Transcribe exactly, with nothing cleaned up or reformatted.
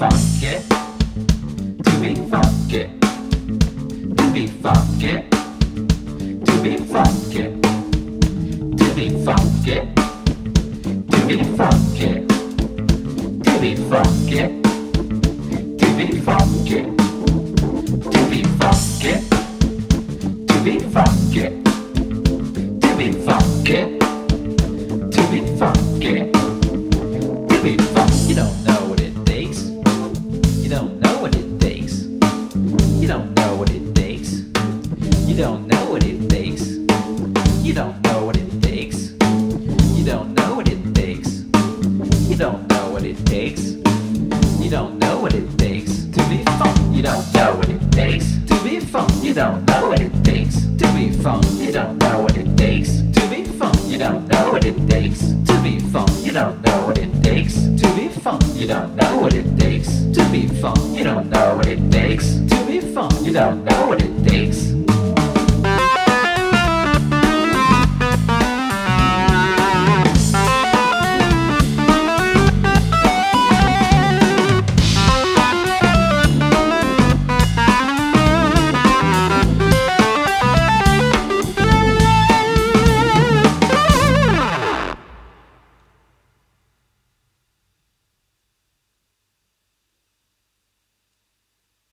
funky, to be funky, to be funky, to be funky, to be funky, to be funky, to be funky, to be funky, to be funky, to be funky, to be funky, to be funky, to be funky. You don't know what it takes. You don't know what it takes. You don't know what it takes. You don't know what it takes. You don't know what it takes. You don't know what it takes. You don't know what it takes. You don't know what it takes to be fun. You don't know what it takes to be fun. You don't know what it takes to be fun. You don't know what it takes to be fun. You don't know what it takes to be fun. You don't know what it takes to be fun. You don't know what it takes to be fun. You don't know what it takes to be fun. You don't know what it takes